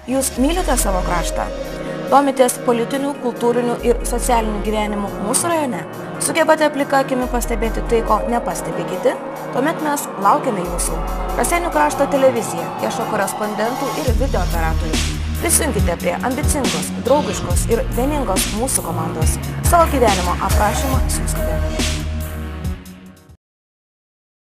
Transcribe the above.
Jūs mylite savo kraštą? Domitės politiniu, kultūriniu ir socialiniu gyvenimu mūsų rajone? Sugebate plika akimi pastebėti tai, ko nepastebi kiti? Tuomet mes laukiame jūsų. Raseinių krašto televizija ieško korespondentų ir video operatorių. Prisijunkite prie ambicingos, draugiškos ir vieningos mūsų komandos. Savo gyvenimo aprašymą siųskite.